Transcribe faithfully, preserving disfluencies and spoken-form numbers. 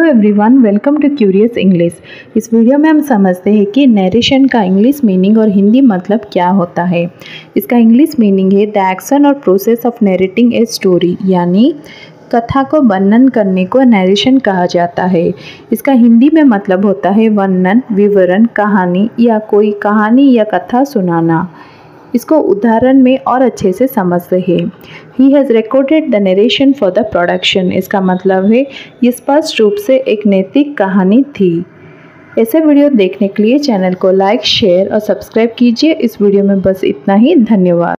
Hello everyone, welcome to curious English. इस video में हम समझते हैं कि नरेशन का इंग्लिश मीनिंग और हिंदी मतलब क्या होता है। इसका इंग्लिश मीनिंग है द एक्शन और process of narrating a story, यानी कथा को वर्णन करने को नरेशन कहा जाता है। इसका हिंदी में मतलब होता है वर्णन, विवरण, कहानी या कोई कहानी या कथा सुनाना। इसको उदाहरण में और अच्छे से समझते हैं। He has recorded the narration for the production. इसका मतलब है ये स्पष्ट रूप से एक नैतिक कहानी थी। ऐसे वीडियो देखने के लिए चैनल को लाइक, शेयर और सब्सक्राइब कीजिए। इस वीडियो में बस इतना ही। धन्यवाद।